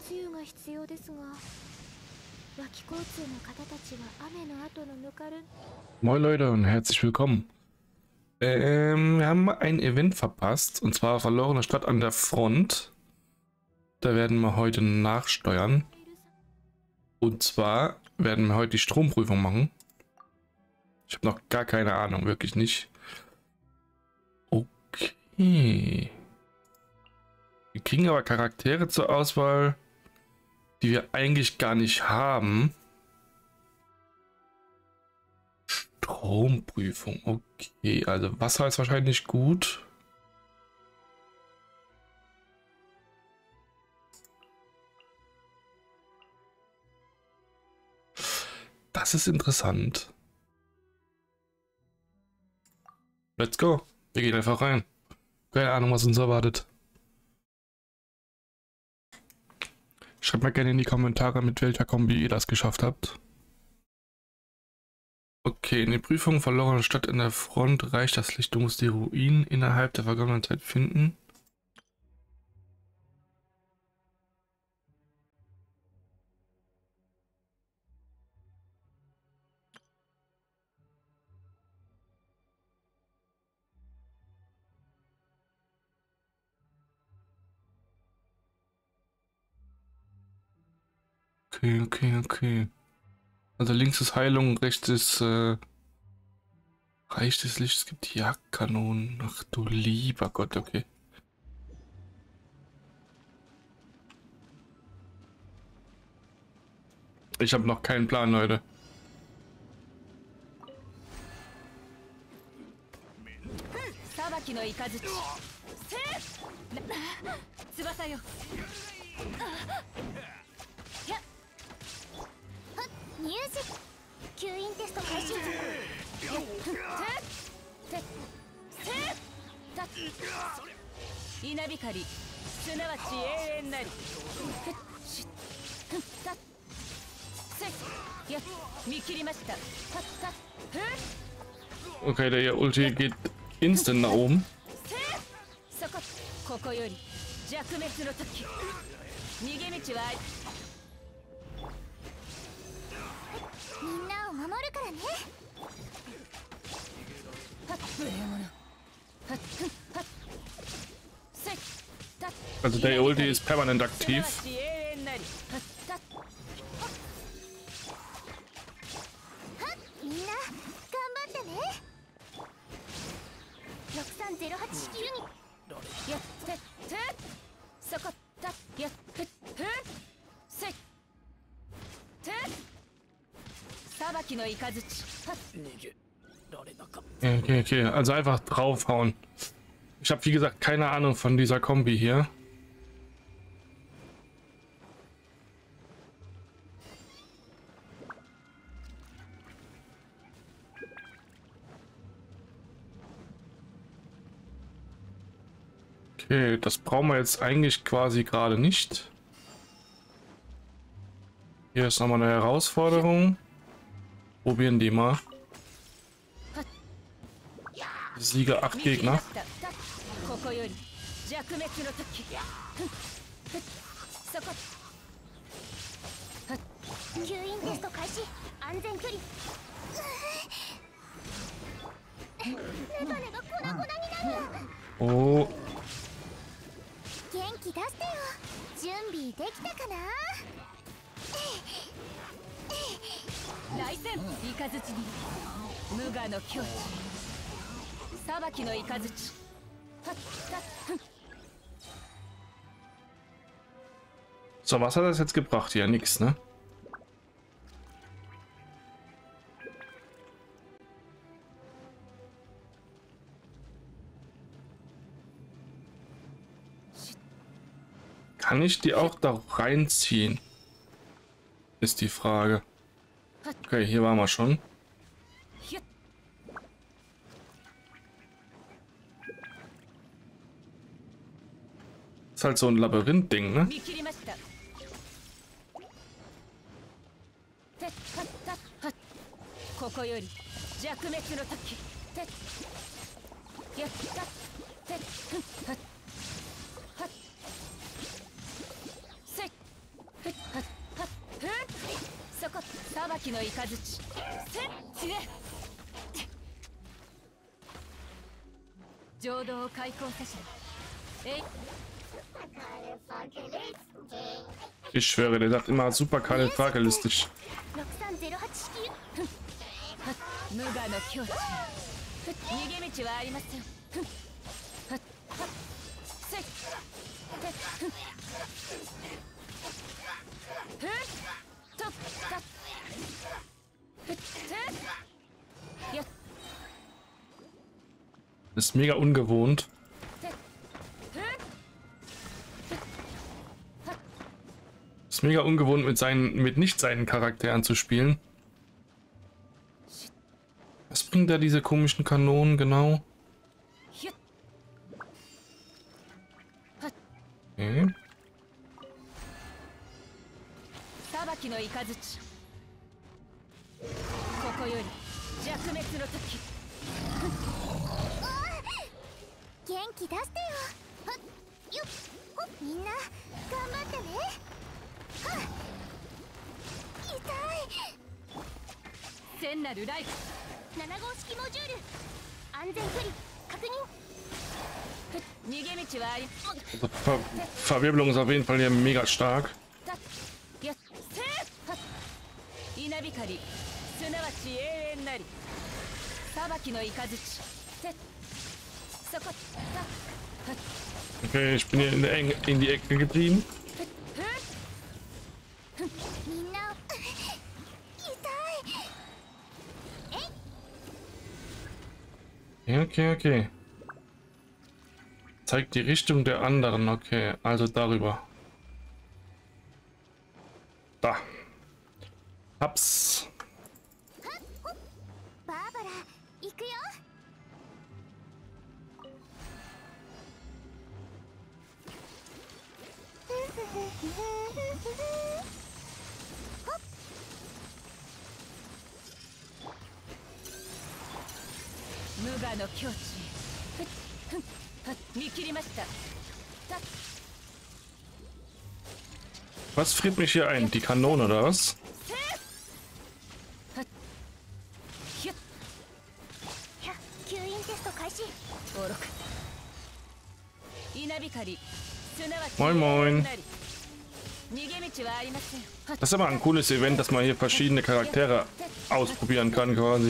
Moin Leute und herzlich willkommen. Wir haben ein Event verpasst, und zwar verlorene Stadt an der Front. Da werden wir heute nachsteuern. Und zwar werden wir heute die Stromprüfung machen. Ich habe noch gar keine Ahnung, wirklich nicht. Okay. Wir kriegen aber Charaktere zur Auswahl, die wir eigentlich gar nicht haben. Stromprüfung, okay, also Wasser ist wahrscheinlich gut. Das ist interessant. Let's go. Wir gehen einfach rein. Keine Ahnung, was uns erwartet. Schreibt mal gerne in die Kommentare, mit welcher Kombi ihr das geschafft habt. Okay, in der Prüfung verlorene Stadt in der Front reicht das Licht. Du musst die Ruinen innerhalb der vergangenen Zeit finden. Okay. Also links ist Heilung, rechts ist Reich des Lichts. Es gibt Jagdkanonen. Ach du lieber Gott, okay. Ich habe noch keinen Plan, Leute. Okay, der Ulti geht instant nach oben. Also der Ulti ist permanent aktiv. Okay, also einfach draufhauen. Ich habe wie gesagt keine Ahnung von dieser Kombi hier. Okay, das brauchen wir jetzt eigentlich quasi gerade nicht. Hier ist nochmal eine Herausforderung. Probieren die mal. Sieger 8 Gegner. Oh. So, was hat das jetzt gebracht? Ja, nix, ne? Kann ich die auch da reinziehen? Ist die Frage. Okay, hier waren wir schon. Ist halt so ein Labyrinth-Ding, ne? Ich schwöre, der sagt immer super kalifragelistisch. Ist mega ungewohnt. Ist mega ungewohnt mit nicht seinen Charakteren zu spielen. Was bringt da diese komischen Kanonen genau? Okay. Also Verwirbelung ist auf jeden Fall hier mega stark. Okay, ich bin hier in die Ecke getrieben. Okay. Zeigt die Richtung der anderen. Okay, also darüber. Da. Hab's. Was friert mich hier ein? Die Kanone oder was? Moin moin. Das ist aber ein cooles Event, dass man hier verschiedene Charaktere ausprobieren kann quasi.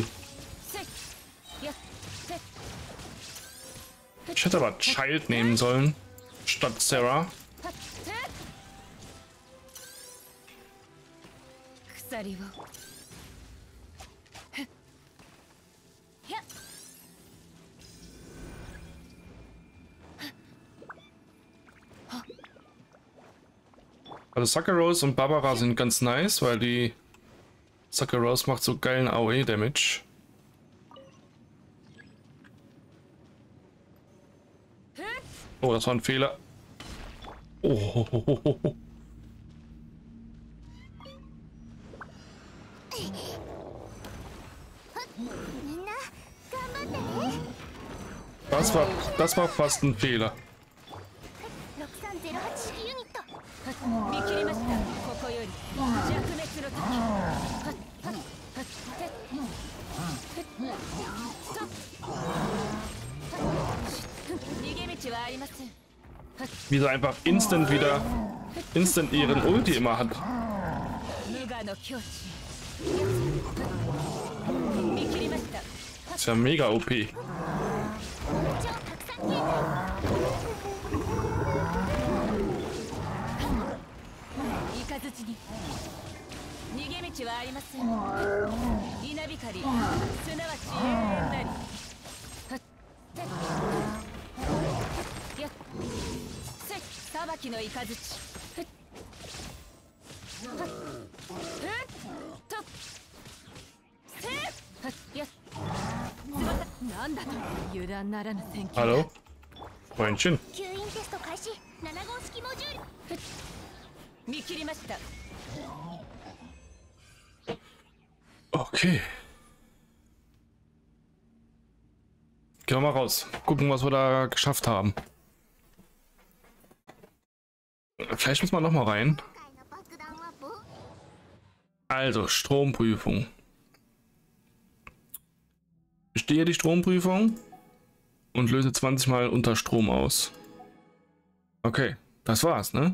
Ich hätte aber Child nehmen sollen, statt Sarah. Also Sakuros und Barbara sind ganz nice, weil die Sakuros macht so geilen AOE-Damage. Oh, das war ein Fehler. Oh. Das war fast ein Fehler. Wie sie einfach instant ihren Ulti immer hat. Ist ja mega OP. Hallo? Moinchen. Okay. Gehen wir mal raus. Gucken, was wir da geschafft haben. Vielleicht muss man noch mal rein. Also, Stromprüfung. Bestehe die Stromprüfung und löse 20 Mal unter Strom aus. Okay, das war's, ne?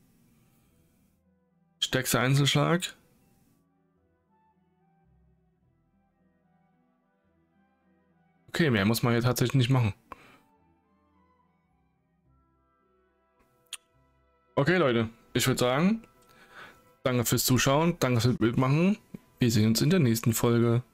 Stärkster Einzelschlag. Okay, mehr muss man hier tatsächlich nicht machen. Okay, Leute, ich würde sagen, danke fürs Zuschauen, danke fürs Bild machen. Wir sehen uns in der nächsten Folge.